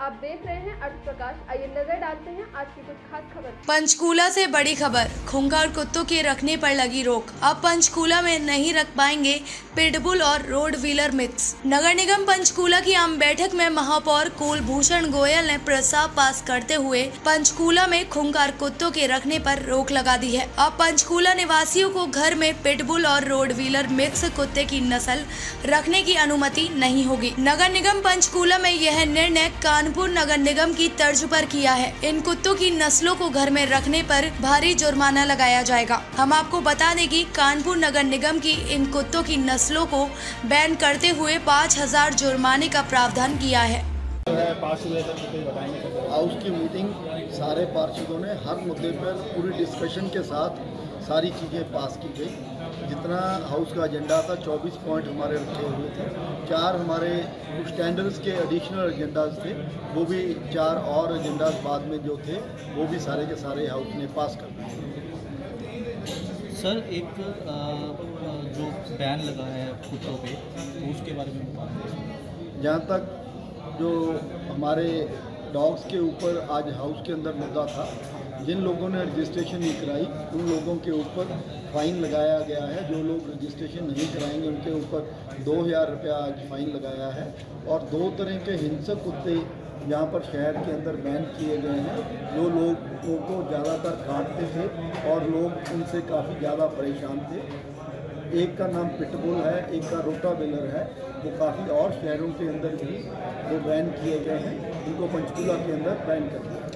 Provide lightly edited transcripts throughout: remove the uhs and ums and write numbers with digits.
आप देख रहे हैं अर्थ प्रकाश। आइए नजर डालते हैं आज की कुछ खास खबर। पंचकूला से बड़ी खबर, खूंखार कुत्तों के रखने पर लगी रोक। अब पंचकूला में नहीं रख पाएंगे पिटबुल और रोड व्हीलर मिक्स। नगर निगम पंचकूला की आम बैठक में महापौर कुलभूषण गोयल ने प्रस्ताव पास करते हुए पंचकूला में खूंखार कुत्तों के रखने पर रोक लगा दी है। अब पंचकूला निवासियों को घर में पिटबुल और रोड व्हीलर मिक्स कुत्ते की नस्ल रखने की अनुमति नहीं होगी। नगर निगम पंचकूला में यह निर्णय कानपुर नगर निगम की तर्ज पर किया है। इन कुत्तों की नस्लों को घर में रखने पर भारी जुर्माना लगाया जाएगा। हम आपको बता दें कि कानपुर नगर निगम की इन कुत्तों की नस्लों को बैन करते हुए 5,000 जुर्माने का प्रावधान किया है। हाउस की मीटिंग सारे पार्षदों ने हर मुद्दे पर पूरी डिस्कशन के साथ सारी चीज़ें पास की गई। जितना हाउस का एजेंडा था 24 पॉइंट हमारे रखे हुए थे, 4 हमारे स्टैंडर्ड्स के एडिशनल एजेंडाज थे, वो भी 4 और एजेंडाज बाद में जो थे वो भी सारे के सारे हाउस ने पास कर दिए। सर, एक जो बैन लगा है कुत्तों पे, तो उसके बारे में बात करें। जहाँ तक जो हमारे डॉग्स के ऊपर आज हाउस के अंदर मुद्दा था, जिन लोगों ने रजिस्ट्रेशन नहीं कराई उन लोगों के ऊपर फ़ाइन लगाया गया है। जो लोग रजिस्ट्रेशन नहीं कराएंगे उनके ऊपर 2,000 रुपया आज फ़ाइन लगाया है। और 2 तरह के हिंसक कुत्ते यहाँ पर शहर के अंदर बैन किए गए हैं, जो लोगों को ज़्यादातर काटते थे और लोग उनसे काफ़ी ज़्यादा परेशान थे। एक का नाम पिटबुल है, एक का रोटावेलर है। वो काफ़ी और शहरों के अंदर भी वो बैन किए गए हैं, उनको पंचकूला के अंदर बैन कर दिया।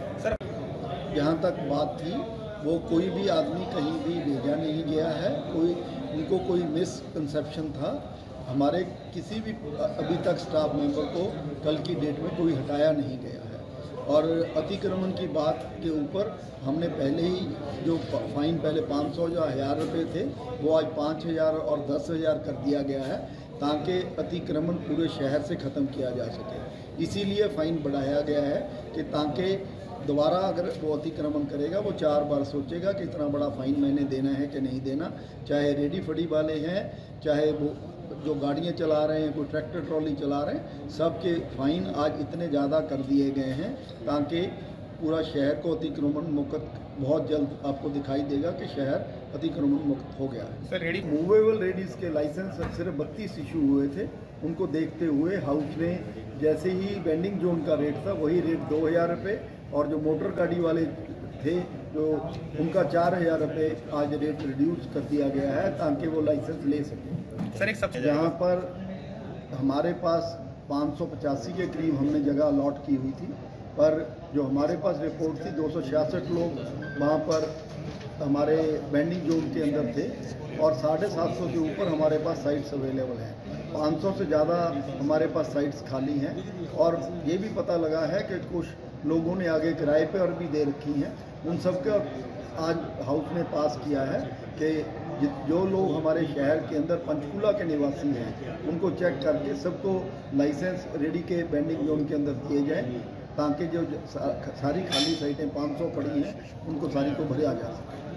जहाँ तक बात थी, वो कोई भी आदमी कहीं भी भेजा नहीं गया है, उनको कोई मिसकंसेप्शन था। हमारे किसी भी अभी तक स्टाफ मेंबर को कल की डेट में कोई हटाया नहीं गया है। और अतिक्रमण की बात के ऊपर हमने पहले ही जो फाइन पहले 500 या 1,000 रुपये थे, वो आज 5,000 और 10,000 कर दिया गया है, ताकि अतिक्रमण पूरे शहर से ख़त्म किया जा सके। इसीलिए फ़ाइन बढ़ाया गया है कि ताकि दोबारा अगर वो अतिक्रमण करेगा वो 4 बार सोचेगा कि इतना बड़ा फ़ाइन मैंने देना है कि नहीं देना। चाहे रेडी फड़ी वाले हैं, चाहे वो जो गाड़ियाँ चला रहे हैं, कोई ट्रैक्टर ट्रॉली चला रहे हैं, सबके फ़ाइन आज इतने ज़्यादा कर दिए गए हैं ताकि पूरा शहर को अतिक्रमण मुक्त बहुत जल्द आपको दिखाई देगा कि शहर अतिक्रमण मुक्त हो गया है। सर, मूवेबल रेडीज़ के लाइसेंस सिर्फ 32 इशू हुए थे। उनको देखते हुए हाउस ने जैसे ही वेंडिंग जोन का रेट था वही रेट 2,000 रुपये, और जो मोटर गाड़ी वाले थे जो उनका 4,000 रुपये आज रेट रिड्यूस कर दिया गया है ताकि वो लाइसेंस ले सकें। सर, एक सबसे जहाँ पर हमारे पास 585 के करीब हमने जगह अलॉट की हुई थी, पर जो हमारे पास रिपोर्ट थी 266 लोग वहाँ पर हमारे वेंडिंग जोन के अंदर थे और 750 के ऊपर हमारे पास साइट्स अवेलेबल हैं। 500 से ज़्यादा हमारे पास साइट्स खाली हैं। और ये भी पता लगा है कि कुछ लोगों ने आगे किराए पे और भी दे रखी हैं। उन सब का आज हाउस ने पास किया है कि जो लोग हमारे शहर के अंदर पंचकूला के निवासी हैं उनको चेक करके सबको लाइसेंस रेडी के वेंडिंग जोन के अंदर दिए जाए, ताकि जो सारी खाली साइटें 500 पड़ी हैं उनको सारी को भरा जा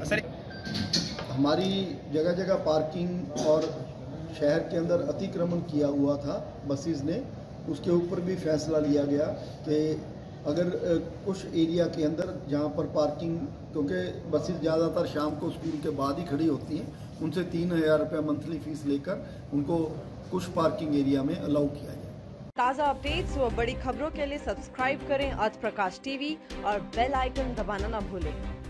सके। हमारी जगह जगह पार्किंग और शहर के अंदर अतिक्रमण किया हुआ था बसेस ने, उसके ऊपर भी फैसला लिया गया कि अगर कुछ एरिया के अंदर जहाँ पर पार्किंग, क्योंकि बसेस ज़्यादातर शाम को स्कूल के बाद ही खड़ी होती हैं, उनसे 3,000 रुपये मंथली फीस लेकर उनको कुछ पार्किंग एरिया में अलाउ किया जाए। ताज़ा अपडेट्स व बड़ी खबरों के लिए सब्सक्राइब करें आज प्रकाश टीवी और बेल आइकन दबाना न भूलें।